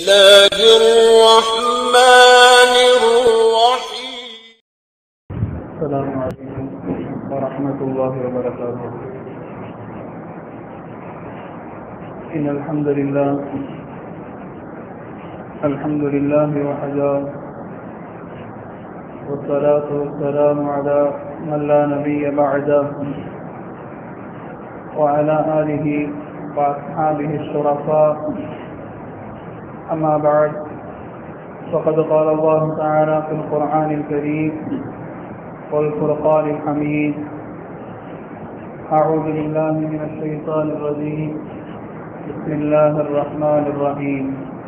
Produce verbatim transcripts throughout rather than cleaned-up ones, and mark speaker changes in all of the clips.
Speaker 1: الله الرحمن الرحيم.
Speaker 2: السلام عليكم ورحمة الله وبركاته. إن الحمد لله الحمد لله وحده، والصلاة والسلام على من لا نبي بعده، وعلى آله وأصحابه الشرفاء. أما بعد، فقد قال الله تعالى في القرآن الكريم والفرقان الحميد: أعوذ بالله من الشيطان الرجيم، بسم الله الرحمن الرحيم.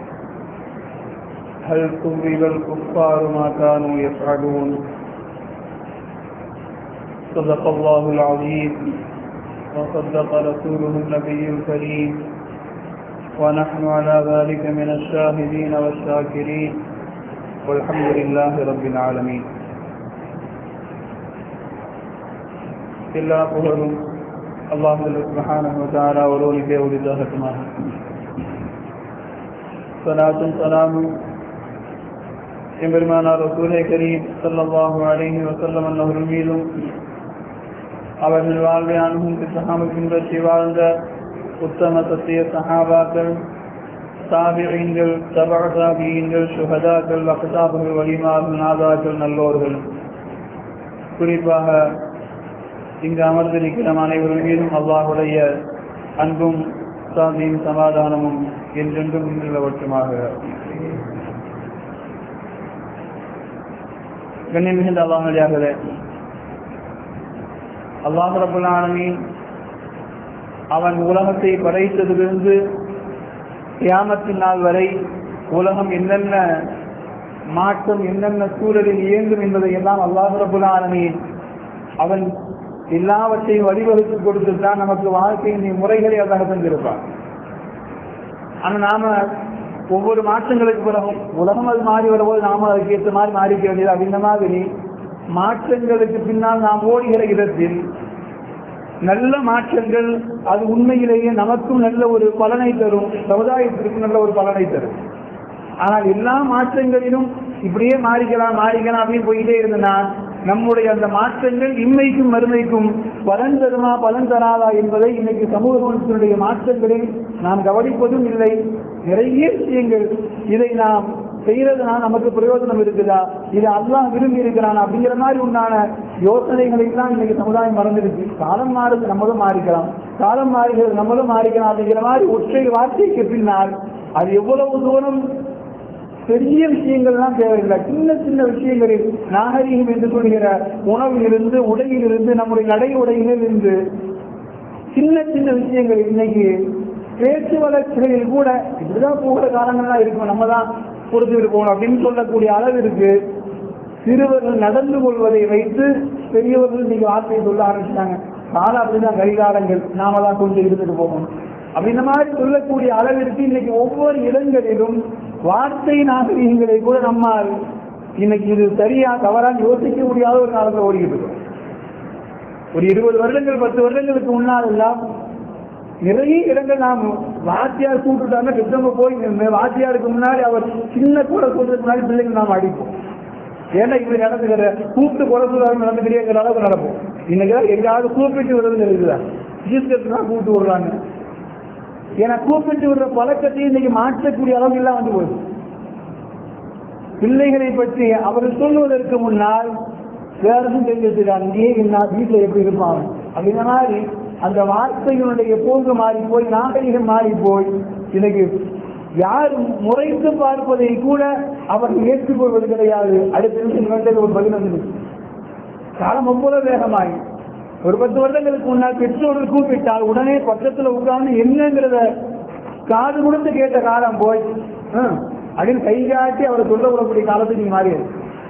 Speaker 2: هل ثوب الكفار ما كانوا يفعلون. صدق الله العظيم وصدق رسوله النبي الكريم، ونحن على ذلك من الشاهدين والشاكرين، والحمد لله رب العالمين. எல்லா புகழும் அல்லாஹ் சுப்ஹானஹு வ தஆலா ஒருவனுக்கே உரித்தாகட்டுமாக. ஸலாத்தும் ஸலாமும் எம்பெருமானார் ரசூலே கரீம் ஸல்லல்லாஹு அலைஹி வஸல்லம் அவர்கள் மீதும், அவர்கள் வாழ்வை அணுகும் சஹாபாக்கள் பின்பற்றி வாழ்ந்த உத்தம சத்திய சஹாபாக்கள், தாபிஈன்கள், தபஅ தாபிஈன்கள், ஷுஹதாக்கள், அக்தாபுகள், வலிமார்கள், நாதாக்கள், நல்லோர்கள், குறிப்பாக இங்கு அமர்ந்திருக்கிற அனைவர்கள் மீதும் அல்லாஹுடைய அன்பும் சாந்தியும் சமாதானமும் என்றென்றும் நிலவற்றுமாக. கண்ணியம் மிகுந்த அல்லாஹ்விலே, அல்லாஹ் ரப்பல் ஆலமீன் அவன் உலகத்தை படைத்ததிலிருந்து கியாமத்தின் நாள் வரை உலகம் என்னென்ன மாற்றம், என்னென்ன சூழலில் இயங்கும் என்பதை எல்லாம் அல்லாஹ் ரப்பல் ஆலமீன் அவன் எல்லாவற்றையும் வழிவகுத்து கொடுத்துதான் நமக்கு வாழ்க்கையின் முறைகளை அல்லாஹ் தந்திருப்பான். ஆனால் நாம ஒவ்வொரு மாற்றங்களுக்கு பிறகும் உலகம் அது மாறி வரும்போது நாம அதுக்கு ஏற்ற மாதிரி மாறிக்க வேண்டியது. அப்படின்ற மாதிரி மாற்றங்களுக்கு பின்னால் நாம் ஓடுகிற இடத்தில் நல்ல மாற்றங்கள் அது உண்மையிலேயே நமக்கும் நல்ல ஒரு பலனை தரும், சமுதாயத்திற்கும் நல்ல ஒரு பலனை தரும். ஆனால் எல்லா மாற்றங்களிலும் இப்படியே மாறிக்கலாம் மாறிக்கலாம் அப்படின்னு போயிட்டே இருந்தனா நம்முடைய அந்த மாற்றங்கள் இம்மைக்கும் மறுமைக்கும் பலன் தருமா பலன் தராதா என்பதை இன்னைக்கு சமூகத்தினுடைய மாற்றங்களில் நாம் கவனிப்பதும் இல்லை. நிறைய விஷயங்கள் இதை நாம் செய்யறதுனா நமக்கு பிரயோஜனம் இருக்குதா, இதை அல்லாஹ் விரும்பி இருக்கிறான் அப்படிங்கிற மாதிரி உண்டான யோசனைகளை தான் இன்னைக்கு சமுதாயம் மறந்துருக்கு. காலம் மாறுது, நம்மளும் மாறிக்கலாம், காலம் மாறுகிறது, நம்மளும் மாறிக்கலாம் அப்படிங்கிற மாதிரி ஒற்றை வார்த்தைக்கு பின்னால் அது எவ்வளவு தூரம் பெரிய விஷயங்கள்லாம் தேவையில்லை. சின்ன சின்ன விஷயங்களில் நாகரீகம் என்று சொல்கிற உணவிலிருந்து, உடையிலிருந்து, நம்முடைய நடை உடைகளில் இருந்து சின்ன சின்ன விஷயங்கள் இன்னைக்கு பேச்சு வளர்ச்சிகளில் கூட இப்படிதான் போகிற காலங்கள்லாம் இருக்கும், நம்ம தான் பொறுத்துக்கிட்டு போகணும் அப்படின்னு சொல்லக்கூடிய அளவிற்கு சிறுவர்கள் நடந்து கொள்வதை வைத்து பெரியவர்கள் இன்னைக்கு வார்த்தையை சொல்ல ஆரம்பிச்சிட்டாங்க. காலம் அப்படிதான், கரிகாலங்கள் நாம தான் கொஞ்சம் இருந்துட்டு போகணும் அப்படின்ற மாதிரி சொல்லக்கூடிய அளவிற்கு இன்னைக்கு ஒவ்வொரு இடங்களிலும் வார்த்தை நாகரீகங்களை கூட நம்மால் இன்னைக்கு இது சரியா தவறாக யோசிக்க முடியாத ஒரு காலத்தில் ஓடிக்கிட்டு இருக்கோம். ஒரு இருபது வருடங்கள் பத்து வருடங்களுக்கு முன்னால் எல்லாம் நிறைய இடங்கள் நாம் வாத்தியார் கூப்பிட்டுட்டாங்க, கிட்டம்ப போய் வாத்தியாருக்கு முன்னாடி அவர் சின்ன கூட சொல்றதுக்கு முன்னாடி பிள்ளைங்க நாம் அடிப்போம். ஏன்னா இப்படி நடந்துக்கிற கூப்பிட்டு குறை சொல்லாமல் நடந்துக்கிறியங்கிற அளவுக்கு நடப்போம். இன்னைக்கு எங்காவது கூப்பிட்டு விடுறது இருக்குதா, தான் கூப்பிட்டு விடுறாங்க. ஏன்னா கூப்பிட்டு விடுற பழக்கத்தையும் இன்னைக்கு மாற்றக்கூடிய அளவுக்கு எல்லாம் வந்து போகுது. பிள்ளைகளை பற்றி அவர்கள் சொல்லுவதற்கு முன்னால் வேறதும் தெரிஞ்சு வச்சிருக்காங்க, இங்கேயே என்ன வீட்டில் எப்படி இருப்பாங்க அப்படின்ற மாதிரி அந்த வார்த்தைகளுடைய போக்கு மாறி போய், நாகரிகம் மாறி போய் இன்னைக்கு யாரும் முறைத்து பார்ப்பதை கூட அவர்கள் ஏற்றுக்கொள்வது கிடையாது. அடுத்த நிமிஷம் வேண்டது ஒரு பதில் வந்து காலம் ஒவ்வொரு வேகமாகி ஒரு பத்து வருடங்களுக்கு முன்னால் பெற்றோர்கள் கூப்பிட்டால் உடனே பக்கத்தில் உட்கார்ந்து என்னங்கிறத காது கொடுத்து கேட்ட காலம் போய் அப்படின்னு கை காட்டி அவரை சொல்ல விடக்கூடிய காலத்துக்கு நீ மாறியது.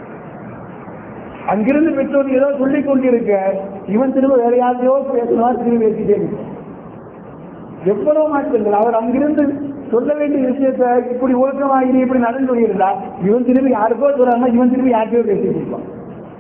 Speaker 2: அங்கிருந்து பெற்றோர் ஏதோ சொல்லிக் கொண்டிருக்க இவன் திரும்ப வேற யாரையோ பேசுனா திரும்பி பேசிட்டே எவ்வளவு மாற்றங்கள். அவர் அங்கிருந்து சொல்ல வேண்டிய விஷயத்த இப்படி ஒழுக்கமாகி இப்படி நடந்து கொண்டிருந்தா இவன் திரும்பி யாருக்கோ சொல்றாங்க, இவன் திரும்பி யாருக்கோ பேசிட்டு இருப்பான்.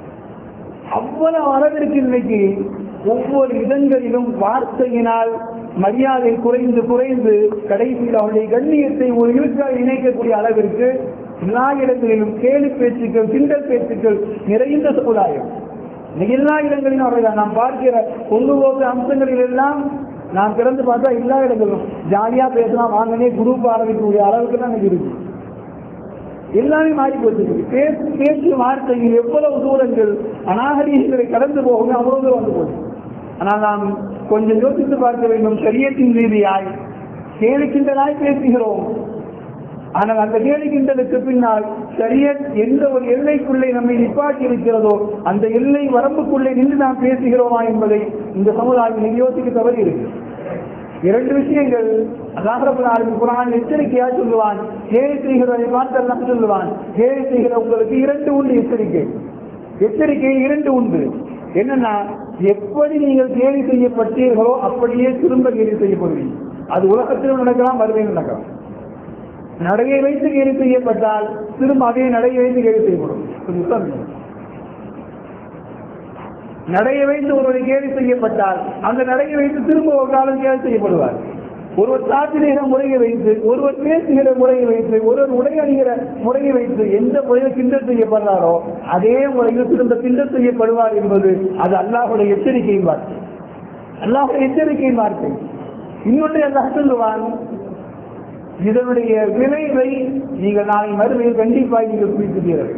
Speaker 2: அவ்வளவு அளவிற்கு இன்னைக்கு ஒவ்வொரு இடங்களிலும் வார்த்தையினால் மரியாதை குறைந்து குறைந்து கடைசியில் அவருடைய கண்ணியத்தை ஒரு இழுக்காக இணைக்கக்கூடிய அளவிற்கு எல்லா இடங்களிலும் கேலி பேச்சுக்கள், கிண்டல் பேச்சுக்கள் நிறைந்த சமுதாயம். எல்லா இடங்களிலும் அவர்கள் நாம் பார்க்கிற பொதுபோக்கு அம்சங்களில் எல்லாம் நாம் திறந்து பார்த்தா எல்லா இடங்களும் ஜாலியா பேசலாம், வாங்கனே குரூப் ஆரம்பிக்கக்கூடிய அளவுக்கு தான் இருக்கு. எல்லாமே மாறி போச்சு. பேச்சு பேச்சு வார்த்தையில் எவ்வளவு தூரங்கள் அநாகரீகங்களை கடந்து போகும் அவ்வளவு தூரம் வந்து போச்சு. ஆனால் நாம் கொஞ்சம் யோசித்து பார்க்க வேண்டும். சரியத்தின் ரீதியாய் கேலி கிண்டலாய் பேசுகிறோம். ஆனால் அந்த கேலி கிண்டலுக்கு பின்னால் சரியத் எந்த ஒரு எல்லைக்குள்ளே நம்மை நிப்பாட்டி இருக்கிறதோ அந்த எல்லை வரம்புக்குள்ளே நின்று நாம் பேசுகிறோமா என்பதை இந்த சமுதாயம் யோசிக்க தவறி இருக்கு. இரண்டு விஷயங்கள் அல்லாஹ் குர்ஆன் எச்சரிக்கையா சொல்லுவான். கேலி செய்கிறதை பார்த்து அல்லாஹ் சொல்லுவான், கேலி செய்கிற உங்களுக்கு இரண்டு உண்டு எச்சரிக்கை. எச்சரிக்கை இரண்டு உண்டு. என்னன்னா, எப்படி நீங்கள் கேலி செய்யப்பட்டீர்களோ அப்படியே திரும்ப கேலி செய்யப்படுவீங்க. அது உலகத்திலும் நடக்கலாம், மறுமையில் நடக்கலாம். நடையை வைத்து கேலி செய்யப்பட்டால் திரும்ப அதே நடையை வைத்து கேலி செய்யப்படும். நடையை வைத்து ஒருவரை கேலி செய்யப்பட்டால் அந்த நடையை வைத்து திரும்ப ஒரு காலம் கேலி செய்யப்படுவார். ஒருவர் சாத்திரிகிற முறையை வைத்து, ஒருவர் பேசுகிற முறையை வைத்து, ஒருவர் உடை அணிகிற முறையை வைத்து எந்த முறையில் கிண்டல் செய்யப்படுறாரோ அதே முறையில் திரும்ப கிண்டல் செய்யப்படுவார் என்பது அது அல்லாஹ்வுடைய எச்சரிக்கையின் வார்த்தை. அல்லாஹ்வுடைய எச்சரிக்கையின் வார்த்தை. இன்னொன்று அல்லாஹ் சொல்லுவான், இதனுடைய விளைவை நீங்கள் நாளை மறுமையில் கண்டிப்பாக நீங்கள் குறிப்பிட்டீர்கள்.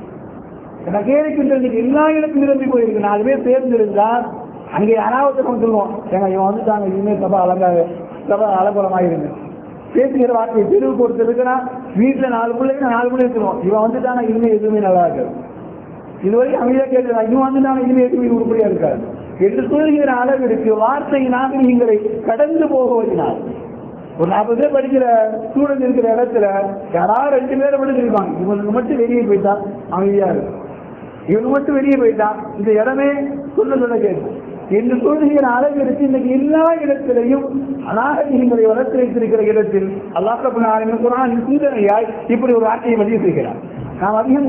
Speaker 2: கேள்விக்கின்ற எல்லா இடத்தும் நிரம்பி போயிருக்கு. நாலு பேர் தேர்ந்திருந்தால் அங்கே அனாவசம் சொல்லுவோம், ஏங்க இவன் வந்துட்டாங்க, இனிமேல் சபா அலங்காக சபா அலங்கோலமாயிருங்க. பேசுகிற வார்த்தையை தெருவு கொடுத்து இருக்குன்னா வீட்டில் நாலு பிள்ளைங்க நாலு பிள்ளை இருக்கிறோம், இவன் வந்துட்டானா இனிமேல் எதுவுமே நல்லா இருக்காது. இதுவரைக்கும் அமைதியாக கேட்கலாம், இவன் வந்துட்டானா இனிமேல் எதுவுமே உருப்படியா இருக்காது என்று சொல்கிற அளவிற்கு வார்த்தை நாகரிகங்களை கடந்து போகுவதனால் ஒரு நாற்பது பேர் படிக்கிற ஸ்டூடெண்ட் இருக்கிற இடத்துல யாராவது ரெண்டு பேரை மட்டும் தெரிவிப்பாங்க, இவனுக்கு மட்டும் வெளியே போயிட்டா அமைதியா இருக்கும், இவங்க மட்டும் வெளியே போயிட்டா இந்த இடமே சொல்ல சொல்ல கேட்கும் என்று சொல்லுகிற அளவிற்கு இன்னைக்கு எல்லா இடத்திலையும் அநாகரிகங்களை வளர்த்து வைத்திருக்கிற இடத்தில் அல்லாஹ் ரப்பல் ஆலமீன் குர்ஆனின் சிந்தனையாய் இப்படி ஒரு வார்த்தையை பதிவு செய்கிறார். நாம் அதிகம்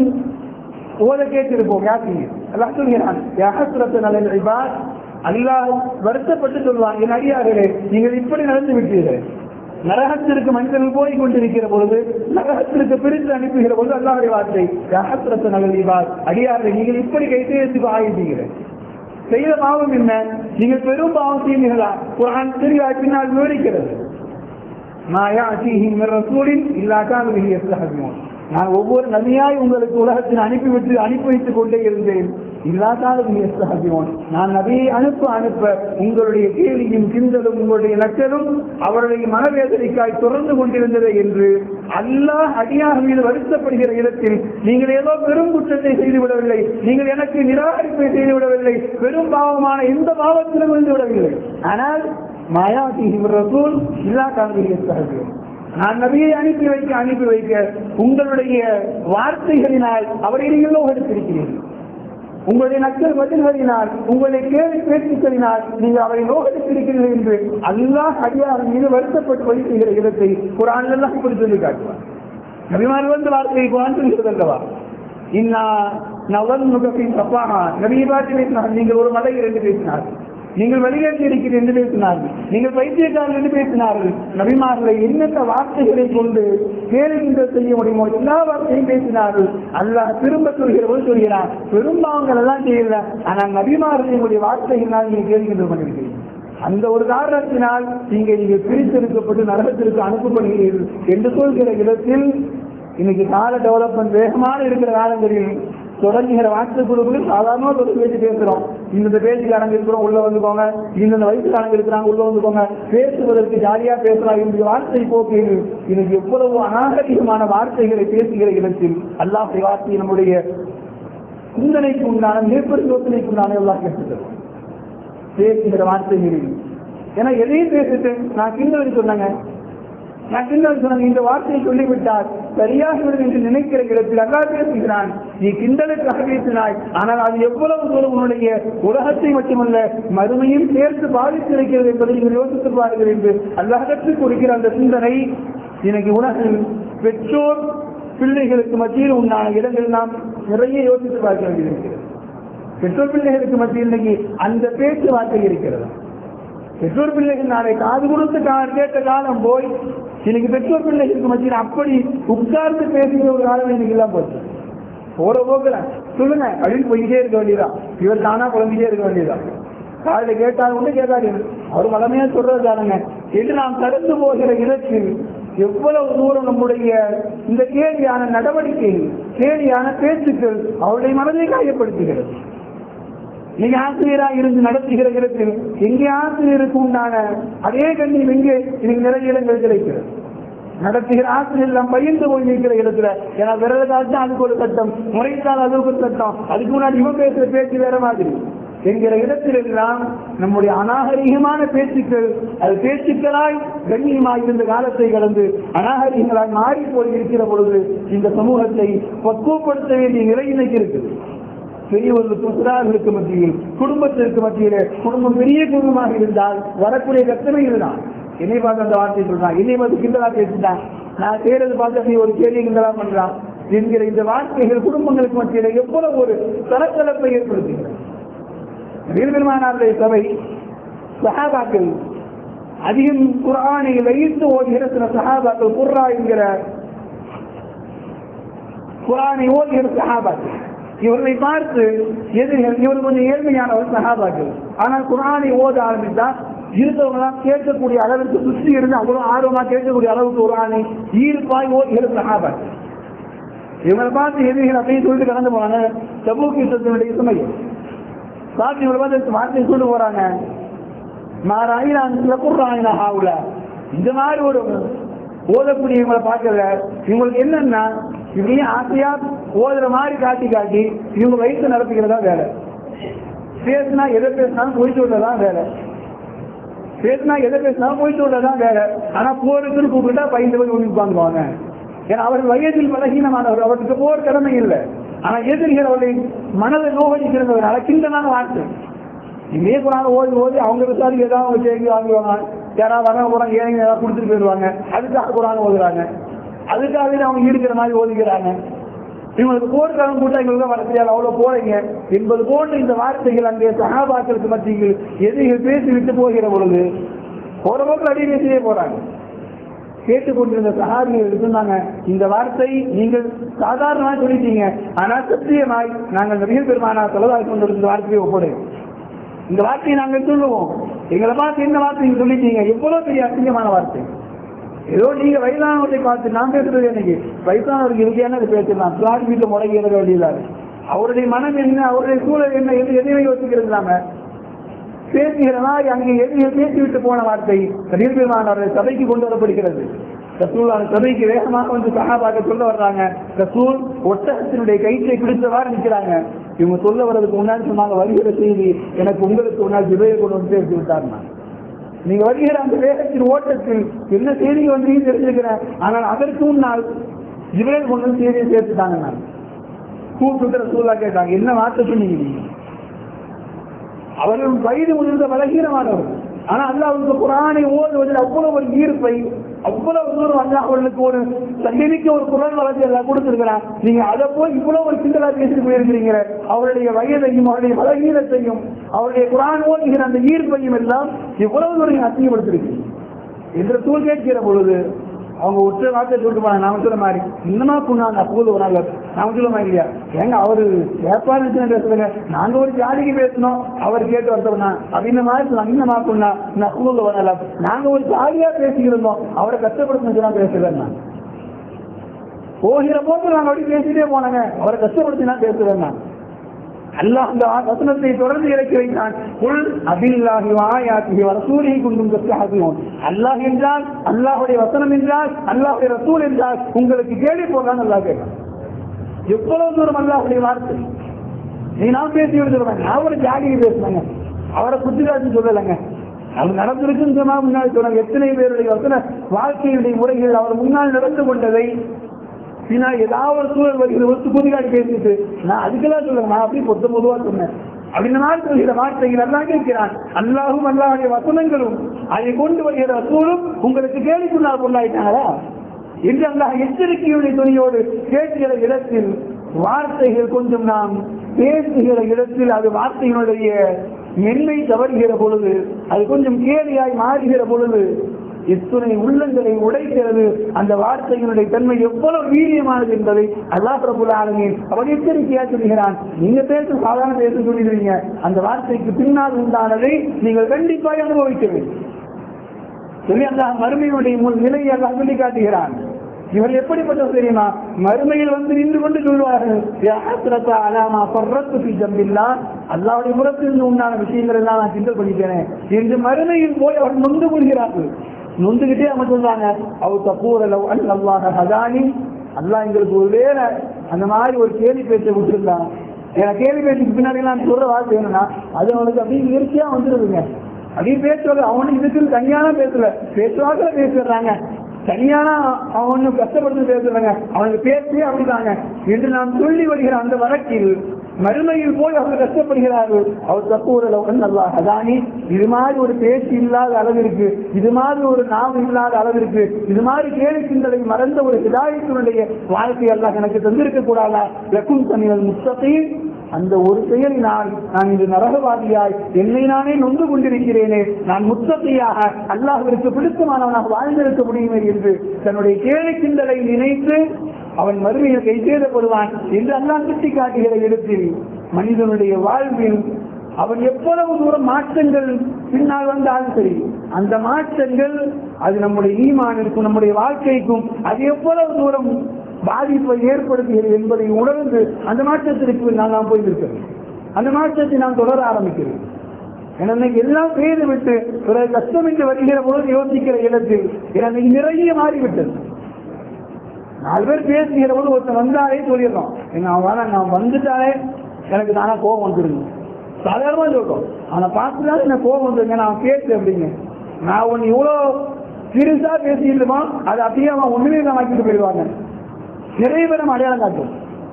Speaker 2: ஓத கேட்டிருப்போம். யாத்திரை அல்லாஹ் சொல்கிறான், யா ஹஸ்ரத்தன் அலல் இபாத், அல்லாஹ் வருத்தப்பட்டு சொல்வான், என் அடியார்களே நீங்கள் இப்படி நடந்து விட்டீர்கள். நரகத்திற்கு மனிதர்கள் போய் கொண்டிருக்கிற பொழுது நரகத்திற்கு பிரித்து அனுப்புகிற பொழுது அல்லாஹ்வுடைய வார்த்தை, யா ஹஸ்ரத்தன் அலல் இபாத், அடியார்களே நீங்கள் இப்படி கைத்தேர்த்துக்கு ஆகிட்டீர்கள். செய்த பாவம் என்ன? நீங்கள் பெரும் பாவம் செய்வீர்களா? குர்ஆன் தெளிவாக பின்னால் விவரிக்கிறது. மா யாதீஹிம் மின் ரசூலின் இல்லா கானூ பிஹி யஸ்தஹ்சிஊன். நான் ஒவ்வொரு நபியாய் உங்களுக்கு உலகத்தில் அனுப்பிவிட்டு அனுப்பி வைத்துக் கொண்டே இருந்தேன். இல்லாதாலும் நான் நபியை அனுப்ப அனுப்ப உங்களுடைய கேலியும் கிண்டலும் உங்களுடைய நக்கலும் அவருடைய மனவேதனைக்காய் தொடர்ந்து கொண்டிருந்தது என்று அல்லாஹ் அடியார் மீது வருத்தப்படுகிற இடத்தில் நீங்கள் ஏதோ பெரும் குற்றத்தை செய்துவிடவில்லை, நீங்கள் எனக்கு நிராகரிப்பை செய்துவிடவில்லை, பெரும் பாவமான எந்த பாவத்திலும் விழுந்து விடவில்லை. ஆனால் மாயாதீஹிம் ரசூல் இல்லா கானூ நான் நபியை அனுப்பி வைக்க அனுப்பி வைக்க உங்களுடைய வார்த்தைகளினால் அவரை நீங்கள் நோகடித்திருக்கிறீர்கள். உங்களுடைய நக்கல் பதில்களினால் உங்களுடைய கேள்வி பேச்சுக்களினால் நீங்கள் அவரை நோகடித்திருக்கிறீர்கள் என்று அல்லாஹ் அடியார் மீது வருத்தப்பட்டு வழி செய்கிற இடத்தை குர்ஆன் எல்லாம் இப்படி சொல்லி காட்டுவார். நபிமார்கள் வந்து வார்த்தையை குர்ஆன் சொல்கிறது அல்லவா, இன்னா நவன்னுக ஃபீ ஸஃபாஹா, நபியை பார்த்து பேசினார், நீங்கள் ஒரு மலை என்று பேசினார், நீங்கள் வெளியேற்றி இருக்கிறீர்கள் என்று பேசினார்கள், நீங்கள் பைத்தியக்காரர்கள் என்று பேசினார்கள். நபிமார்களை என்னென்ன வார்த்தைகளை கொண்டு கேள்விகின்ற செய்ய முடியுமோ எல்லா வார்த்தையும் பேசினார்கள். அல்லாஹ் திரும்ப சொல்கிற போது சொல்கிறார், பெரும்பாவங்கள் எல்லாம் செய்யல, ஆனால் நபிமார்களுடைய வார்த்தைகளால் நீங்கள் கேள்விகின்ற பண்ணிருக்கிறீர்கள். அந்த ஒரு காரணத்தினால் நீங்கள் நீங்கள் பிரித்தெடுக்கப்பட்டு நரகத்திற்கு அனுப்பப்படுகிறீர்கள் என்று சொல்கிற இடத்தில் இன்னைக்கு கால டெவலப்மெண்ட் வேகமான இருக்கிற காலங்களில் தொடங்குகிற வாட்ஸ்அப் குழுக்களில் சாதாரண ஒரு பேச்சு பேசுறோம், இந்த பேச்சுக்காரங்க இருக்கிறோம் உள்ள வந்துக்கோங்க, இந்த வயசுக்காரங்க இருக்கிறாங்க உள்ள வந்துக்கோங்க, பேசுவதற்கு ஜாலியா பேசலாம் என்று வார்த்தை போக்கில் இன்னைக்கு எவ்வளவு அநாகரிகமான வார்த்தைகளை பேசுகிற இடத்தில் அல்லாஹ்வுடைய வார்த்தை நம்முடைய சிந்தனைக்கு உண்டான மேற்படி யோசனைக்கு உண்டான எல்லாம் கேட்டுக்கிறோம் பேசுகிற வார்த்தைகளில். ஏன்னா எதையும் பேசிட்டு நான் கிண்டல் சொன்னாங்க நான் கிண்டல் சொன்னாங்க இந்த வார்த்தையை சொல்லிவிட்டால் சரியாகிவிடும் என்று நினைக்கிற இடத்தில் அல்லாஹ் பேசுகிறான், நீ கிண்டலுக்காக பேசினாய், ஆனால் அது எவ்வளவு தூரம் உன்னுடைய உலகத்தை மட்டுமல்ல மறுமையும் சேர்த்து பாதித்திருக்கிறது என்பதை நீங்கள் யோசித்து பாருங்கள் என்று அல்லாஹ் கற்றுக் கொடுக்கிற அந்த சிந்தனை இன்னைக்கு உலகில் பெற்றோர் பிள்ளைகளுக்கு மத்தியில் உண்டான இடங்கள் நாம் நிறைய யோசித்து பார்க்க வேண்டியிருக்கிறது. பெற்றோர் பிள்ளைகளுக்கு மத்தியில் இன்னைக்கு அந்த பேச்சுவார்த்தை இருக்கிறது. பெற்றோர் பிள்ளைகள் நாளை காது கொடுத்து கேட்ட காலம் போய் இன்னைக்கு பெற்றோர் பிள்ளைகளுக்கு மத்தியில் அப்படி உட்கார்ந்து பேசுகிற ஒரு காலம் இன்னைக்கு எல்லாம் போச்சு. போற போக்குல சொல்லுங்க அப்படின்னு போய்கிட்டே இருக்க வேண்டியதான். இவர் தானா குழந்தைட்டே இருக்க வேண்டியதான். காலையில கேட்டாலும் ஒன்று கேட்காது, அவர் வளமையா சொல்றது தானுங்க என்று நாம் கடந்து போகிற இடத்தில் எவ்வளவு தூரம் நம்முடைய இந்த கேலியான நடவடிக்கை, கேலியான பேச்சுக்கள் அவருடைய மனதை காயப்படுத்துகிறது. நீங்க ஆசிரியராக இருந்து நடத்துகிற இடத்தில் எங்கே ஆசிரியருக்கு உண்டான அதே கண்ணியம் எங்கே இன்னைக்கு நிறைய இடங்கள் கிடைக்கிறது. நடத்துகிற ஆசிரியர் எல்லாம் பயந்து போய் நிற்கிற இடத்துல, ஏன்னா விரத காலத்து அதுக்கு ஒரு சட்டம், முறைத்தால் அதுக்கு ஒரு சட்டம், அதுக்கு முன்னாடி இவன் பேசுற பேச்சு வேற மாதிரி என்கிற இடத்தில் எல்லாம் நம்முடைய அநாகரிகமான பேச்சுக்கள் அது பேச்சுக்களாய் கண்ணியமாய் இருந்த காலத்தை கடந்து அநாகரிகங்களாய் மாறி போய் இருக்கிற பொழுது இந்த சமூகத்தை பக்குவப்படுத்த வேண்டிய நிலை இன்னைக்கு இருக்குது. பெரியவர்களுக்கு சிறார்களுக்கு மத்தியில், குடும்பத்திற்கு மத்தியில், குடும்பம் பெரிய குடும்பமாக இருந்தால் வரக்கூடிய கட்டணை இதுதான். என்னை பார்த்து அந்த வார்த்தை சொல்றான், என்னை பார்த்து கிண்டலா பேசிட்டான், நான் செய்யறது பார்த்து ஒரு கேள்வி கிண்டலா பண்றான் என்கிற இந்த வார்த்தைகள் குடும்பங்களுக்கு மத்தியில் எவ்வளவு ஒரு தரக்கலப்பை ஏற்படுத்துகிறது. பெருமானாருடைய சபை சஹாபாக்கள் அதிகம் குர்ஆனை வைத்து ஓதுகிற சில சஹாபாக்கள், குர்ரா என்கிற குர்ஆனை ஓதுகிற சஹாபாக்கள், இவர்களை பார்த்து எதிரிகள், இவர் கொஞ்சம் ஏழ்மையானவர் சஹாபாக்கள், ஆனால் குர்ஆனை ஓத ஆரம்பித்தா இருந்தவங்களாம் கேட்கக்கூடிய அளவுக்கு சுற்றி இருந்து அவ்வளவு ஆர்வமா கேட்கக்கூடிய அளவுக்கு குர்ஆனை ஈர்ப்பாய் ஓதுகிற சஹாபாக்கள். இவங்களை பார்த்து எதிரிகள் அப்படின்னு சொல்லிட்டு கடந்து போனாங்க. தபூக் யுத்தத்தினுடைய சமயம் பார்த்து இவங்களை பார்த்து வார்த்தையை சொல்லிட்டு போறாங்க, மாறாயினா குர்ஆனா ஹாவுல, இந்த மாதிரி ஒரு ஓதக்கூடிய இவங்களை பார்க்கல. இவங்களுக்கு என்னன்னா இப்படியே ஆசையா ஓதுற மாதிரி காட்டி காட்டி இவங்க வயசு நடத்துகிறதா வேலை. பேசினா எதை பேசினாலும் போயிட்டு விடுறதான் வேலை. பேசினா எதை பேசினாலும் போயிட்டு விடுறதான் வேலை. ஆனா போருக்குன்னு கூப்பிட்டா பயந்து போய் ஒண்ணு உட்காந்துவாங்க. ஏன்னா அவர்கள் வயதில் பலகீனமானவர், அவருக்கு போர் கடமை இல்லை. ஆனா எதிரிகள் அவருடைய மனதை நோகடிக்கிறதுனால கிண்டனான வார்த்தை இதே போனால ஓடி ஓடி அவங்க விசாரிக்க ஏதாவது அவங்க கேள்வி வாங்குவாங்க. யாராவது வர போறாங்க, ஏழைங்க ஏதாவது கொடுத்துட்டு போயிடுவாங்க, அதுக்காக போறாங்க ஓதுறாங்க, அதுக்காகவே அவங்க ஈடுக்கிற மாதிரி ஓதுகிறாங்க. இவங்களுக்கு போர்க்காலம் கூட்டா எங்களுக்கு வளர்ச்சியால் அவ்வளவு போறீங்க என்பது போன்ற இந்த வார்த்தைகள் அங்கே சகாபாக்களுக்கு மத்தியில் எதிரிகள் பேசி விட்டு போகிற பொழுது போற போக்கில் அடி பேசியே போறாங்க. கேட்டுக்கொண்டிருந்த சஹாபிகள் சொன்னாங்க, இந்த வார்த்தை நீங்கள் சாதாரணமாக சொல்லிட்டீங்க, ஆனால் சத்தியமாய் நாங்கள் நபிகள் பெருமானார் ஸல்லல்லாஹு அலைஹி வஸல்லம் இந்த வார்த்தையை ஒப்படையும், இந்த வார்த்தையை நாங்கள் சொல்லுவோம். எங்களை பார்த்து என்ன வார்த்தை நீங்க சொல்லிட்டீங்க, எவ்வளவு பெரிய அசிங்கமான வார்த்தை. ஏதோ நீங்க வயதானவர்களை பார்த்து நான் பேசுறது எனக்கு வயசானவருக்கு இருக்கையான பேசலாம், பிளாட் வீட்டில் முடங்கி இருக்க வேண்டியதாக. அவருடைய மனம் என்ன, அவருடைய சூழல் என்ன என்று எதையுமே யோசிக்கிறது இல்லாம பேசுகிறனா அங்கே எதிரிகள் பேசிவிட்டு போன வார்த்தை நபிகள் சபைக்கு கொண்டு வரப்படுகிறது. ரசூல் அந்த சபைக்கு வேகமாக வந்து சஹாபாக சொல்ல வர்றாங்க. ரசூல் ஒட்டகத்தினுடைய கயிற்றை பிடித்தவாறு நிற்கிறாங்க. இவங்க சொல்ல வர்றதுக்கு முன்னாடி சொன்னாங்க, வருகிற செய்தி எனக்கு உங்களுக்கு முன்னாடி ஜிபையை கொண்டு வந்து சேர்த்து விட்டாருன்னா, நீங்க வருகிற அந்த வேகத்தின் ஓட்டத்தில் என்ன செய்திக்கு வந்து தெரிஞ்சிருக்கிறேன், ஆனால் அதற்கு முன்னால் ஜிபையை கொண்டு வந்து செய்தியை சேர்த்துட்டாங்க. நான் கூப்பிட்டு ரசூலா கேட்டாங்க, என்ன வார்த்தை சொன்னீங்க நீங்க? அவர்கள் வயது முதிர்ந்த பலகீனமானவர்கள், ஆனா அல்லாஹ்வுக்கு குர்ஆனை ஓதுவதில் அவ்வளவு ஒரு ஈர்ப்பை, அவ்வளவு தூரம் அல்லாஹ் அவர்களுக்கு ஒரு சங்கமிக்க ஒரு குரல் வளர்ச்சி எல்லாம் கொடுத்திருக்கிறார். நீங்க அதை போய் இவ்வளவு ஒரு சிந்தலா பேசிட்டு போயிருக்கிறீங்க. அவருடைய வயதையும் அவருடைய பலகீனத்தையும் அவருடைய குர்ஆன் ஓதுகிற அந்த ஈர்ப்பையும் எல்லாம் எவ்வளவு தூரம் அசிங்கப்படுத்திருக்கீங்க என்ற சூழ் கேட்கிற பொழுது அவங்க ஒற்றை வார்த்தை சொல்லிட்டு போனாங்க. நாம சொல்ல மாதிரி இன்னமா சொன்னாங்க அப்போது ஒரு நாள் நாம சொல்ல மாதிரி இல்லையா, ஏங்க அவரு ஏற்பாடு பேசுறேங்க, நாங்க ஒரு ஜாதிக்கு பேசணும், அவர் கேட்டு வரத்தோம்னா அப்படின்ற மாதிரி இன்னமா சொன்னா நான் ஸ்கூல்ல வரல, நாங்க ஒரு ஜாலியா பேசிக்கிறோம், அவரை கஷ்டப்படுத்தினா பேசுறேன். போகிற போது நாங்க அப்படி பேசிட்டே போனாங்க, அவரை கஷ்டப்படுத்தினா பேசுறேன். அல்லாஹ் அந்த வசனத்தை தொடர்ந்து இறக்கி வைத்தான். குல் அபில்லாஹி வ ஆயாத்திஹி வ ரசூலிஹி குன்தும் தஸ்தஹ்சிஊன். அல்லாஹ் என்றால், அல்லாஹ்வுடைய வசனம் என்றால், அல்லாஹ்வுடைய ரசூல் என்றால் உங்களுக்கு கேள்வி போறான்னு அல்லாஹ் கேட்கிறான். எவ்வளவு தூரம் அல்லாஹ்வுடைய வார்த்தை. நீ நான் பேசி விடுறேன், நான் ஒரு ஜாதியை பேசுனாங்க, அவரை குத்திராட்சி சொல்லலைங்க, அது நடந்திருக்குன்னு சொன்னா முன்னாடி சொன்னாங்க. எத்தனை பேருடைய வசன வாழ்க்கையுடைய முறைகள் அவர் முன்னால் நடந்து கொண்டதை ஏதாவது ஒரு சூழல் வருகிறது ஒத்து புதிகாடி பேசிட்டு நான் அதுக்கெல்லாம் சொல்லுங்க, நான் அப்படி பொத்த பொதுவா சொன்னேன் அப்படின்னு நான் சொல்கிற வார்த்தைகள் எல்லாம் கேட்கிறான். அல்லாஹும் அல்லாஹுடைய வசனங்களும் அதை கொண்டு வருகிற ரசூலும் உங்களுக்கு கேள்விக்குள்ளாக பொருளாயிட்டாங்களா என்று அல்லாஹ் எச்சரிக்கையுடைய துணியோடு கேட்கிற இடத்தில் வார்த்தைகள் கொஞ்சம் நாம் பேசுகிற இடத்தில் அது வார்த்தைகளுடைய மென்மை தவறுகிற பொழுது, அது கொஞ்சம் கேலியாய் மாறுகிற பொழுது இத்துணை உள்ளங்களை உடைக்கிறது. அந்த வார்த்தைகளுடைய தன்மை எவ்வளவு வீரியமானது என்பதை அல்லாஹ் ரப்பல் ஆலமீன் அவன் எச்சரிக்கையா சொல்கிறான். நீங்க பேச சாதாரண பேச சொல்லிடுவீங்க, அந்த வார்த்தைக்கு பின்னால் உண்டானதை நீங்கள் கண்டிப்பாக அனுபவிக்க வேண்டும் சொல்லி அந்த மறுமையுடைய முன் நிலையை அல்லாஹ் சொல்லி காட்டுகிறான். இவர் எப்படிப்பட்டது தெரியுமா? மறுமையில் வந்து நின்று கொண்டு சொல்வார்கள், அல்லாஹ்வுடைய புறத்திலிருந்து உண்டான விஷயங்கள் எல்லாம் நான் கிண்டல் பண்ணிக்கிறேன் என்று மறுமையில் போய் அவர் நொந்து கொள்கிறார்கள். நொந்துகிட்டே அவங்க சொல்றாங்க, அவர் தப்பூரலவ் அல்லாஹ் ஹதானி, அல்லாஹ் எங்களுக்கு ஒரு வேலை அந்த மாதிரி ஒரு கேள்வி பேச்சை விட்டுருந்தான். ஏன்னா கேள்வி பேச்சுக்கு பின்னாடி நான் சொல்ற வார்த்தை வேணும்னா அது அவனுக்கு அப்படியே இயற்கையா வந்துருதுங்க. அப்படியே பேசுவாங்க. அவனுக்கு இதுக்கு தனியான பேசல, பேசுவாங்க பேசுறாங்க, தனியான அவனு கஷ்டப்பட்டு பேசுறாங்க, அவனுக்கு பேசியே அப்படிதாங்க என்று நான் சொல்லி வருகிற அந்த வழக்கில் மறுமையில் போய் அவங்க கஷ்டப்படுகிறார்கள். அவர் தப்பூரலவன் அல்லாஹ் ஹதானி, இது மாதிரி ஒரு பேச்சு இல்லாத அளவிற்கு, இது மாதிரி ஒரு நாவு இல்லாத அளவிற்கு, இது மாதிரி கேள்விக்கின்றதை மறந்த ஒரு ஹிதாயத்தினுடைய வாழ்க்கை அல்லாஹ் எனக்கு தந்திருக்க கூடாதா? லக்கும் தனியல் முஸ்தகீம், அந்த ஒரு செயலினால் நான் இந்த நரகவாதியாய் என்னை நானே நொந்து கொண்டிருக்கிறேனே, நான் முத்தகையாக அல்லாஹ்விற்கு பிடித்தமானவனாக வாழ்ந்திருக்க முடியுமே என்று தன்னுடைய கேள்விக்கின்றலை நினைத்து அவன் மறுமையில் கைதேடப்படுவான் என்று அல்லாஹ் சுட்டி காட்டுகிற இடத்தில் மனிதனுடைய வாழ்வில் அவன் எவ்வளவு தூரம் மாற்றங்கள் பின்னால் வந்தாலும் சரி, அந்த மாற்றங்கள் அது நம்முடைய ஈமானிற்கும் நம்முடைய வாழ்க்கைக்கும் அது எவ்வளவு தூரம் பாதிப்பை ஏற்படுத்துகிறது என்பதை உணர்ந்து அந்த மாற்றத்திற்கு நான் நாம் போயிருக்கிறோம். அந்த மாற்றத்தை நான் தொடர ஆரம்பிக்கிறேன். எனக்கு எல்லாம் செய்து விட்டு பிறகு கஷ்டம் என்று வருகிற பொழுது யோசிக்கிற இடத்தில் எனக்கு நிறைய மாறிவிட்டது. நாலு பேர் பேசுகிற போது ஒருத்தன் வந்தாலே சொல்லிடுறோம், நான் நான் வந்துட்டாலே எனக்கு தானே கோபம் வந்துருங்க, சாதாரணமா சொல்றோம். அவனை பார்த்துதான் எனக்கு கோபம் வந்துருங்க, நான் பேசு அப்படிங்க. நான் ஒன்னு இவ்வளோ சீரியஸா பேசிட்டுமா அது அப்படியே அவன் ஒண்ணுமே தான் வாங்கிட்டு போயிடுவாங்க. நிறைய பேர் நம்ம அடையாளம் காட்டுவோம்,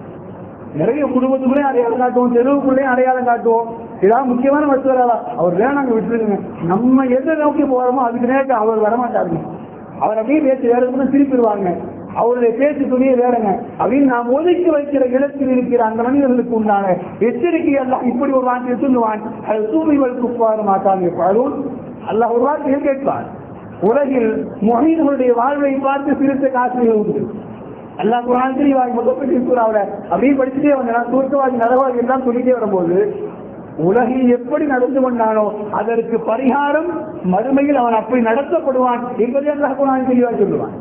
Speaker 2: நிறைய குடும்பத்துக்குள்ளேயும் அடையாளம் காட்டுவோம், தெருவுக்குள்ளேயும் அடையாளம் காட்டுவோம். ஏதாவது முக்கியமான மருத்துவரா அவர் வேணாங்க விட்டுருங்க, நம்ம எதை நோக்கி போறோமோ அதுக்கு நேரம் அவர் வரமாட்டாருங்க, அவர் அப்படியே பேச்சு வேற திருப்பிடுவாங்க, அவருடைய பேச்சு துணியை வேறங்க அப்படின்னு நாம் ஒதுக்கி வைக்கிற இடத்தில் இருக்கிற அந்த மனிதர்களுக்கு உண்டான எச்சரிக்கை எல்லாம் இப்படி ஒரு வார்த்தையை சொல்லுவான். அது தூய்மைகள் குப்பாறு மாட்டாங்க பாரும் அல்லாஹ் ஒரு வார்த்தையை கேட்பார். உலகில் முஹீன்களுடைய வாழ்வை பார்த்து சிரித்த காசுகள் உண்டு. அல்லாஹ் குர்ஆன் தெளிவாக முகப்பட்டி சூறாவுல அப்படியே படிச்சுட்டே வந்தா சூர்க்கவாதி நரகவாதி எல்லாம் சொல்லிட்டே வரும்போது உலகில் எப்படி நடந்து கொண்டானோ அதற்கு பரிகாரம் மறுமையில் அவன் அப்படி நடத்தப்படுவான் என்பதை அல்லாஹ் குர்ஆன் தெளிவாக சொல்லுவான்.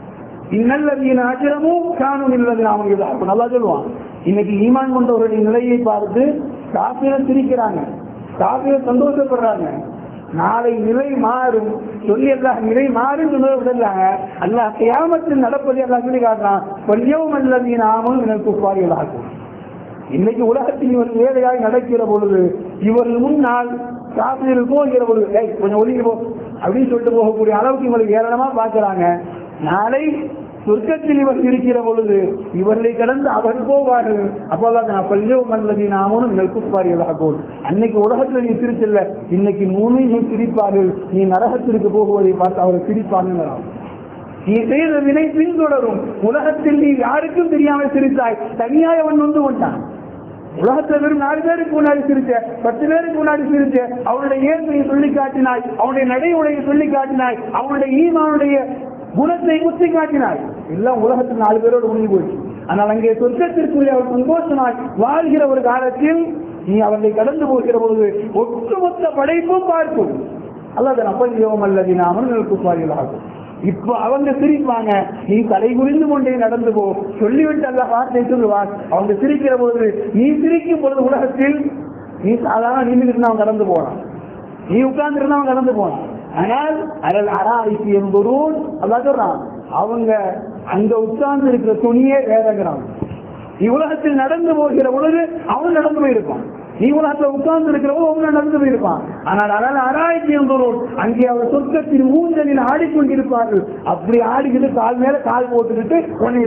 Speaker 2: இன்னல்லதீன அஜ்ரமூ கானூ மில்லதீன ஆமனூ யதஹாபூன். அல்லாஹ் சொல்லுவான், இன்னைக்கு ஈமான் கொண்டவர்களுடைய நிலையை பார்த்து காஃபிர்கள் சிரிக்கிறாங்க, காஃபிர்கள் சந்தோஷப்படுறாங்க. நாளை நிலை மாறும் சொல்லி அல்லாஹ் நிலை மாறும் விடலாங்க. அல்லாஹ் கியாமத்தில் நடப்பதை அல்லாஹ் சொல்லி காட்டுறான். பல்யவும் அல்லதீன ஆமனூ மினல் குஃபாரி யதஹாபூன். இன்னைக்கு உலகத்தில் இவர் வேலையாய் நடக்கிற பொழுது இவர்கள் முன்னால் காஃபிர்கள் போகிற பொழுது கொஞ்சம் ஒதுங்கி போ அப்படின்னு சொல்லிட்டு போகக்கூடிய அளவுக்கு இவங்களுக்கு ஏராளமா பார்க்கிறாங்க. நாளை சொர்க்கத்தில் இவர் இருக்கிற பொழுது இவர்களை கடந்து அவர் போவார்கள். அப்போதான் பல்லியோ மல்லதி நாமனும் நெல்குப்பாரிகளாகும். அன்னைக்கு உலகத்தில் நீ சிரிச்சல்ல, இன்னைக்கு மூணு நீ சிரிப்பார்கள். நீ நரகத்திற்கு போகுவதை பார்த்து அவரை சிரிப்பார்கள். நீ செய்த வினை பின்தொடரும். உலகத்தில் நீ யாருக்கும் தெரியாமல் சிரித்தாய், தனியாய் அவன் வந்து கொண்டான். உலகத்தில் வெறும் நாலு பேருக்கு முன்னாடி சிரிச்ச, பத்து பேருக்கு முன்னாடி சிரிச்ச, அவனுடைய இயற்கையை சொல்லி காட்டினாய், அவனுடைய நடை உடையை சொல்லி காட்டினாய், அவனுடைய ஈமானுடைய குணத்தை குத்தி காட்டினாய். எல்லாம் உலகத்தில் நாலு பேரோடு முடிவு போச்சு. ஆனால் அங்கே சொர்க்கத்திற்குள்ளே அவர் சந்தோஷமாய் வாழ்கிற ஒரு காலத்தில் நீ அவர்களை கடந்து போகிற பொழுது ஒட்டுமொத்த படைப்பும் பார்க்கும். அல்லாத நப்பதியோம் அல்லது நாமளுக்கு பாரிகளாகும். இப்ப அவங்க சிரிப்பாங்க, நீ தலை குறிந்து கொண்டே நடந்து போ சொல்லிவிட்டு அந்த வார்த்தை சொல்லுவார். அவங்க சிரிக்கிற பொழுது நீ சிரிக்கும் பொழுது உலகத்தில் நீ சாதாரண நின்று அவன் கடந்து போனான், நீ உட்கார்ந்து இருந்தா அவன் கடந்து போனான். ஆனால் அரல் அராய்ச்சி என்பதும் அல்லாஹ் சொல்றான், அவங்க அங்க உட்கார்ந்து இருக்கிற துணியே வேதங்கிறான். நீ உலகத்தில் நடந்து போகிற பொழுது அவன் நடந்து போயிருப்பான், நீ உலகத்தில் உட்கார்ந்து இருக்கிறவோ அவங்க நடந்து போயிருப்பான். ஆனால் அதால் ஆராய்ச்சி என்பதும் அங்கே அவர் சொர்க்கத்தின் ஊஞ்சலில் ஆடிக்கொண்டிருப்பார்கள். அப்படி ஆடிக்கிட்டு கால் மேல கால் போட்டுக்கிட்டு உன்னை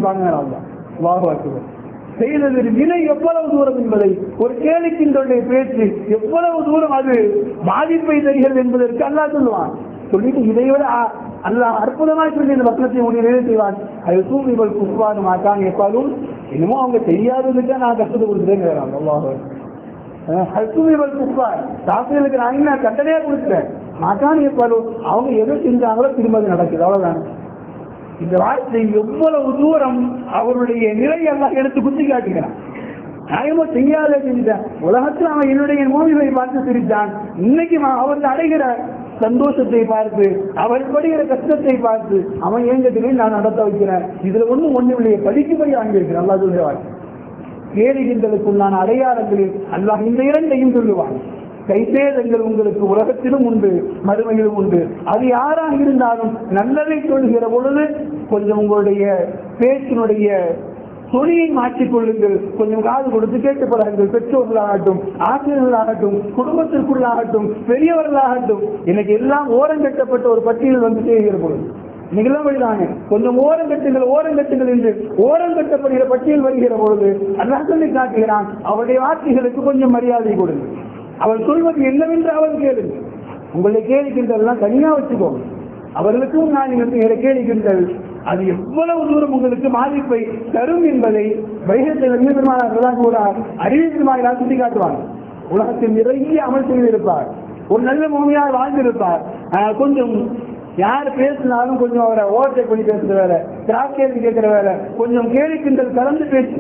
Speaker 2: பார்த்திருப்பாங்க. செய்தது வினை எவ்வளவு தூரம் என்பதை ஒரு கேளிக்கின்ற பேச்சு எவ்வளவு தூரம் அது பாதிப்பை தருகிறது என்பதற்கு அல்லாஹ் சொல்லுவான். சொல்லிட்டு இதையோட அல்லாஹ் அற்புதமாக சொல்லி இந்த வசனத்தை முடிவு செய்வான். அது சூழ்நிலை குப்பாடு மாட்டாங்க எப்பாலும் என்னமோ அவங்க தெரியாததுக்கு நான் கஷ்டத்தை கொடுத்துட்டேன். அல்லாஹ் சாஸ்திரங்களுக்கு நான் என்ன கட்டளையா கொடுத்துட்டேன் மாட்டான் ஏற்பாடு அவங்க எதை செஞ்சாங்களோ திரும்ப அது நடக்குது அவ்வளவுதான். இந்த வார்த்தை எவ்வளவு தூரம் அவருடைய நிலையெல்லாம் எடுத்து குத்தி காட்டுகிறான். நியாயமோ செய்யாத செஞ்சுட்டான். உலகத்தில் அவன் என்னுடைய மோதிகளை பார்த்து சிரித்தான். இன்னைக்கு அவர்கள் அடைகிற சந்தோஷத்தை பார்த்து அவர் படுகிற கஷ்டத்தை பார்த்து அவன் எங்கிட்ட நான் நடத்த வைக்கிறேன். இதுல ஒண்ணும் ஒண்ணு இல்லையே படிக்கும்படி வாங்கியிருக்கிறேன். அல்லா சொல்லுவார் கேளுகின்றதுக்குள்ளான அடையாளங்களில் அல்லாஹ் இந்த இரண்டையும் சொல்லுவான். கைசேதங்கள் உங்களுக்கு உலகத்திலும் உண்டு மறுமையிலும் உண்டு. அது யாராக இருந்தாலும் நல்லதை சொல்கிற பொழுது கொஞ்சம் உங்களுடைய பேச்சினுடைய தொழிலை மாற்றிக்கொள்ளுங்கள். கொஞ்சம் காது கொடுத்து கேட்டு பழகுங்கள். பெற்றோர்களாகட்டும், ஆசிரியர்களாகட்டும், குடும்பத்திற்குள்ளாகட்டும், பெரியவர்களாகட்டும், எனக்கு எல்லாம் ஓரம் கட்டப்பட்ட ஒரு பட்டியல் வந்து செய்கிற பொழுது இன்னைக்கெல்லாம் வழிதானே கொஞ்சம் ஓரம் கட்டுங்கள் ஓரம் கட்டுங்கள் என்று ஓரம் கட்டப்படுகிற பட்டியல் வருகிற பொழுது அல்லாஹ் சொல்லி காட்டுகிறான். அவருடைய வார்த்தைகளுக்கு கொஞ்சம் மரியாதை கொடுங்கள். அவள் சொல்வது என்னவென்று அவள் கேளுங்கள். உங்களை கேளுகின்றதெல்லாம் தனியா வச்சுக்கோங்க. அவர்களுக்கும் நான் நீங்கள் கேளுகின்றது அது எவ்வளவு தூரம் உங்களுக்கு பாதிப்பை தரும் என்பதை வைகத்தில் கூட அறிவிப்பு வாயிலாக சுட்டி காட்டுவாங்க. உலகத்தில் நிறைய அமல் செய்திருப்பார். ஒரு நல்ல மூமியாக வாழ்ந்திருப்பார். கொஞ்சம் யார் பேசினாலும் கொஞ்சம் அவரை ஓவர்டேக் பண்ணி பேசுற வேலை, கிராஸ் கேள்வி கேட்கிற வேலை, கொஞ்சம் கேள்விக்கின்றது கலந்து பேசு.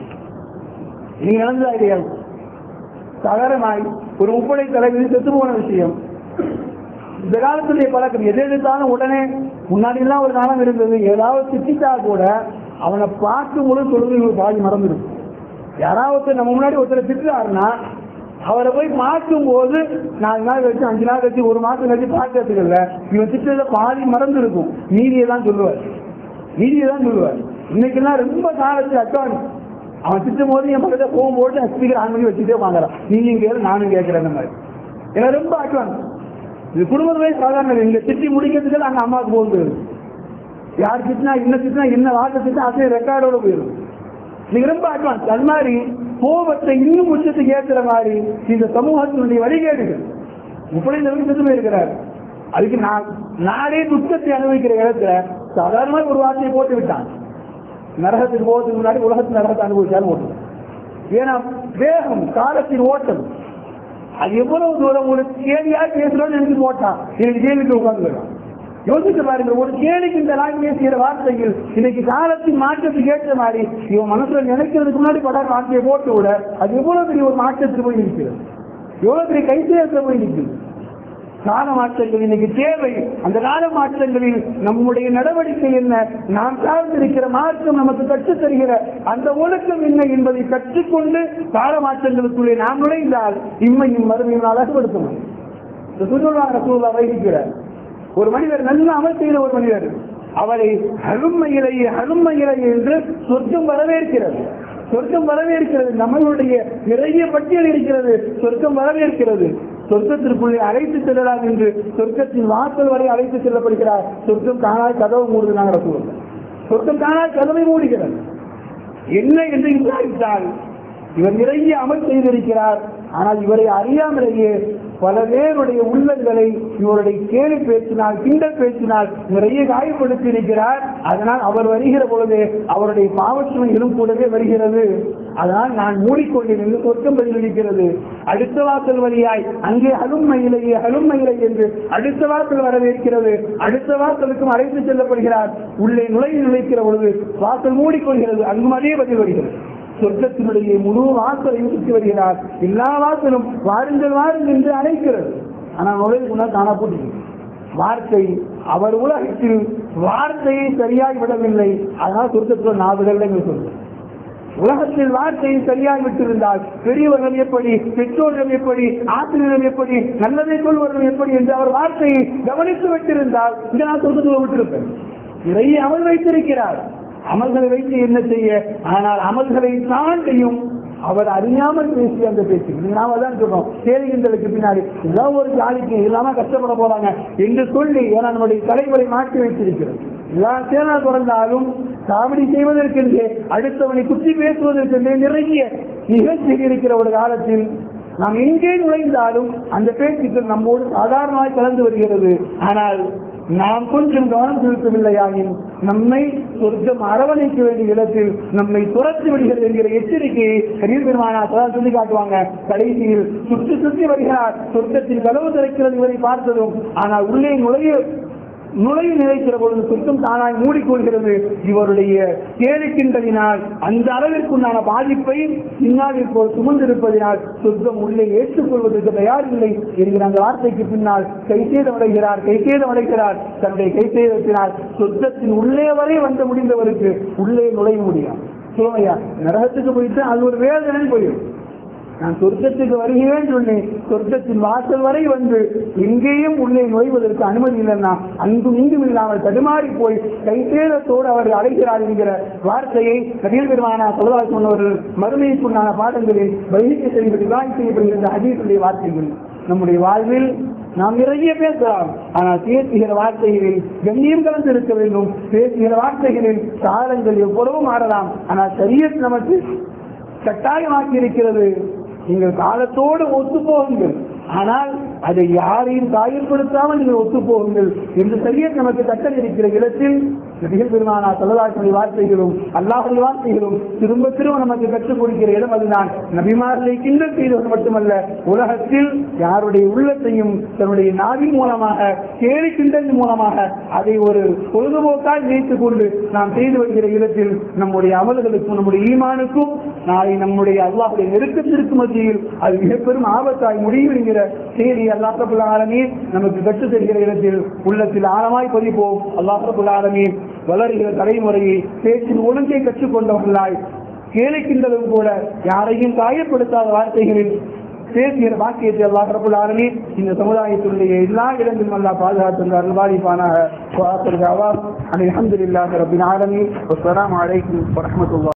Speaker 2: நீங்க நடந்ததா இல்லையா? சாதாரணமாய் ஒரு முப்படை தலைவரி செத்து போன விஷயம் இந்த காலத்துடைய பழக்கம். எது எடுத்தாலும் உடனே முன்னாடி எல்லாம் ஒரு காலம் இருந்தது. ஏதாவது திட்டா கூட அவனை பார்க்கும் பொழுது சொல்றது பாதி மறந்துடும். யாராவது நம்ம முன்னாடி ஒருத்தரை திட்டுறாருன்னா அவரை போய் பார்க்கும் போது நாலு நாள் கழிச்சு அஞ்சு நாள் கழிச்சு ஒரு மாசம் கழிச்சு பார்க்கறதுக்கு இல்ல இவன் திட்டத பாதி மறந்து இருக்கும். நீதியை தான் சொல்லுவார் நீதியை தான் சொல்லுவார். இன்னைக்கெல்லாம் ரொம்ப காலத்து அட்வான்ஸ். அவன் திட்டும் போது என் பக்கத்தை போகும்போது ஸ்பீக்கர் ஆன் பண்ணி வச்சுட்டே வாங்குறான். நீங்க கேளு நானும் கேட்கிறேன் மாதிரி. ஏன்னா ரொம்ப அட்வான்ஸ். இது குடும்பமே சாதாரண. இங்க திட்டி முடிக்கிறதுக்கு அங்க அம்மாவுக்கு போகுது. யார் திட்டினா என்ன திட்டினா என்ன வார்த்தை திட்டா அதே ரெக்கார்டோட போயிடும். நீங்க ரொம்ப அட்வான்ஸ். அது மாதிரி கோபத்தை இன்னும் உச்சத்துக்கு ஏற்றுற மாதிரி இந்த சமூகத்தினுடைய வழிகேடுகள் இப்படி செத்து போயிருக்கிறார். அதுக்கு நான் நாடே துக்கத்தை அனுபவிக்கிற இடத்துல சாதாரணமாக ஒரு வார்த்தையை போட்டு விட்டான். நரகத்துக்கு போகிறதுக்கு முன்னாடி உலகத்தில் நரகத்தை அனுபவிச்சாலும் ஓட்டு. ஏன்னா வேகம் காலத்தின் ஓட்டம் அது எவ்வளவு தூரம் ஒரு கேள்வியா பேசுறோம்னு எனக்கு போட்டான். எனக்கு கேள்விக்கு உட்கார்ந்து யோசிச்சு பாருங்க. ஒரு கேள்விக்கு இந்த நாள் பேசுகிற வார்த்தைகள் இன்னைக்கு காலத்தின் மாற்றத்துக்கு ஏற்ற மாதிரி இவன் மனசுல நினைக்கிறதுக்கு முன்னாடி படாத வார்த்தையை போட்டு விட அது எவ்வளவு பெரிய ஒரு மாற்றத்துக்கு போய் நிற்கிறது. எவ்வளவு பெரிய கைசேர்க்க போய் நிற்குது. கால மாற்றங்கள் இன்னைக்கு தேவை. அந்த கால மாற்றங்களில் நம்முடைய நடவடிக்கை என்ன, நாம் சார்ந்திருக்கிற மாற்றம் நமக்கு கற்றுத் தருகிற அந்த ஒழுக்கம் என்ன என்பதை கற்றுக்கொண்டு கால மாற்றங்களுக்குள்ளே நாம் நுழைந்தால் இம்மையும் மறுமையும் அழகுபடுத்தணும். வைக்கிறார் ஒரு மனிதர் நல்ல அமல் செய்த ஒரு மனிதர் அவரை அருமையிலேயே அருமையிலேயே என்று சொர்க்கம் வரவேற்கிறது. சொர்க்கம் வரவேற்கிறது. நம்மளுடைய நிறைய பட்டியல் இருக்கிறது. சொர்க்கம் வரவேற்கிறது. சொர்க்கத்திற்குள்ளே அழைத்து செல்லலாம் என்று சொர்க்கத்தின் வாசல் வரை அழைத்து செல்லப்படுகிறார். சொர்க்கம் காணாய் கதவு மூடுது. நாங்கள் சொல்லுவோம் சொர்க்கம் காணாய் கதவை மூடுகிறது. என்ன என்று விசாரித்தால் இவர் நிறைய அமல் செய்திருக்கிறார். ஆனால் இவரை அறியாமலேயே பல பேருடைய உள்ளங்களை இவருடைய கேலி பேசினால் கிண்டல் பேசினால் நிறைய காயப்படுத்தி இருக்கிறார். அதனால் அவர் வருகிற பொழுது அவருடைய பாவச்சுமைகளும் கூடவே வருகிறது. அதனால் நான் மூடிக்கொண்டேன் என்று சொர்க்கம் பதிலளிக்கிறது. அடுத்த வாசல் வழியாய் அங்கே அலுமையிலேயே அலுமையிலே என்று அடுத்த வாசல் வரவேற்கிறது. அடுத்த வாசலுக்கும் அழைத்து செல்லப்படுகிறார். உள்ளே நுழைய நுழைக்கிற பொழுது வாசல் மூடிக்கொள்கிறது. அங்கும் அதே பதில் வருகிறது. சொர்க்கத்தினுடைய முழு வாசலையும் சுற்றி வருகிறார். எல்லா வாசலும் வாருங்கள் வாருங்கள் என்று அழைக்கிறது. ஆனால் நுழைவு முன்னால் காணா போட்டு வார்த்தை அவர் உலகத்தில் வார்த்தையை சரியாய் விடவில்லை. அதனால் சொர்க்கத்தில் நாவுகள் சொல்லுங்கள். உலகத்தில் வார்த்தையை சரியாய் விட்டிருந்தால் பெரியவர்கள் எப்படி, பெற்றோர்கள் எப்படி, ஆசிரியர்கள் எப்படி, நல்லதை சொல்வர்கள் எப்படி என்று அவர் வார்த்தையை கவனித்து விட்டிருந்தால் இந்த நான் சொர்க்கத்தில் விட்டிருப்பேன். நிறைய அமல் வைத்திருக்கிறார். அமல்களை வைத்து என்ன செய்ய? ஆனால் அமல்களை தாண்டியும் அவர் அறியாமல் பேசி அந்த பேச்சு நாம தான் சொல்றோம். கேள்விகளுக்கு பின்னாடி ஏதாவது ஒரு ஜாலிக்கு இல்லாம கஷ்டப்பட போறாங்க என்று சொல்லி ஏன்னா நம்முடைய தலைவரை மாற்றி வைத்திருக்கிறது. எல்லா சேனா தொடர்ந்தாலும் காமெடி செய்வதற்கென்றே அடுத்தவனை குத்தி பேசுவதற்கென்றே நிறைய நிகழ்ச்சி இருக்கிற ஒரு காலத்தில் நாம் எங்கே நுழைந்தாலும் அந்த பேச்சுக்கள் நம்மோடு சாதாரணமாக கலந்து வருகிறது. ஆனால் நாம் கொஞ்சம் கவனம் செலுத்தவில்லையாயின் நம்மை சொர்க்கம் அரவணைக்க வேண்டிய இடத்தில் நம்மை துரத்து விடுகிறது என்கிற எச்சரிக்கையை கரீர் பெருமானார் சொல்லி காட்டுவாங்க. கடைசியில் சுற்றி சுற்றி வருகிறார், சொர்க்கத்தில் கதவு திறக்கிறது இவரை பார்த்ததும். ஆனால் உள்ளே நுழைய நுழைய நினைக்கிற பொழுது சொர்க்கம் தானாய் மூடிக்கொள்கிறது. இவருடைய கேளிக்கின்றதினால் அந்த அளவிற்குண்டான பாதிப்பை பின்னால் இப்போது சுமந்திருப்பதினால் சொர்க்கம் உள்ளே ஏற்றுக்கொள்வதற்கு தயாரில்லை என்கிற அந்த வார்த்தைக்கு பின்னால் கைசேதம் அடைகிறார் கைசேதம் அடைகிறார் தன்னுடைய கைசேதத்தினால் சொர்க்கத்தின் உள்ளே வரை வந்து முடிந்தவருக்கு உள்ளே நுழைய முடியும். சொல்லுவையா, நரகத்துக்கு போயிட்டு அது ஒரு வேதனை போயிடும். நான் சொர்க்கத்துக்கு வருகிறேன் சொன்னேன், சொர்க்கத்தின் வாசல் வரை வந்து எங்கேயும் உள்ளே நுழைவதற்கு அனுமதி இல்லைன்னா அங்கும் இங்கும் இல்லாமல் தடுமாறி போய் கைசேதத்தோடு அவர் அடைகிறார் என்கிற வார்த்தையை நபிகள் பெருமானார் ஸல்லல்லாஹு அலைஹி சொன்னவர்கள் மறுமைக்குண்டான பாடங்களில் வைதிக செய்வது விவாதி செய்யப்படுகின்ற ஹதீஸுடைய வார்த்தைகள் நம்முடைய வாழ்வில் நாம் நிறைய பேசலாம். ஆனால் பேசுகிற வார்த்தைகளில் கண்ணியம் கலந்து இருக்க வேண்டும். பேசுகிற வார்த்தைகளில் காலங்கள் எவ்வளவு மாறலாம். ஆனால் ஷரியத் நமக்கு கட்டாயமாக்கி இருக்கிறது, நீங்கள் காலத்தோடு ஒத்து போகுங்கள், ஆனால் அதை யாரையும் காயப்படுத்தாமல் நீங்கள் ஒத்து போகுங்கள் என்று ஷரியத் நமக்கு கட்டளை இருக்கிற இடத்தில் நபிகள் பெருமானார் ஸல்லல்லாஹு அலைஹி வார்த்தைகளும் அல்லாஹ்வுடைய வார்த்தைகளும் திரும்ப திரும்ப நமக்கு கற்றுக் கொடுக்கிற இடம் அதுதான். நபிமார்களை கிண்டல் செய்தவர் மட்டுமல்ல, உலகத்தில் யாருடைய உள்ளத்தையும் தன்னுடைய நாவின் மூலமாக கேலி கிண்டல் மூலமாக அதை ஒரு பொழுதுபோக்கால் நினைத்துக் கொண்டு நாம் செய்து வருகிற இடத்தில் நம்முடைய அமல்களுக்கும் நம்முடைய ஈமானுக்கும் நாளை நம்முடைய அல்லாஹ்வுடைய நெருக்கத்திற்கு மத்தியில் அது மிக பெரும் ஆபத்தாய் முடியும் என்கிற செய்தி அல்லாஹ் ரப்பல் ஆலமீன் நமக்கு கற்றுத் தருகிற இடத்தில் உள்ளத்தில் ஆழமாய் பதிப்போம். அல்லாஹ் ரப்பல் ஆலமீன் வளர்கிற தலைமுறையை பேச்சின் ஒழுங்கை கற்றுக்கொண்டவர்களாய் கேளிக்கின்றதும் கூட யாரையும் காயப்படுத்தாத வார்த்தைகளில் பேசுகிற பாக்கியத்தை அல்லாஹ் ரப்பல் ஆலமீன் இந்த சமுதாயத்தினுடைய எல்லா இடங்களிலும் அல்லாஹ் பாதுகாத்து அருள்பாலிப்பானாக. அல்ஹம்துலில்லாஹி ரப்பில் ஆலமீன். அஸ்ஸலாமு அலைக்கும் வரஹ்மத்துல்லாஹி.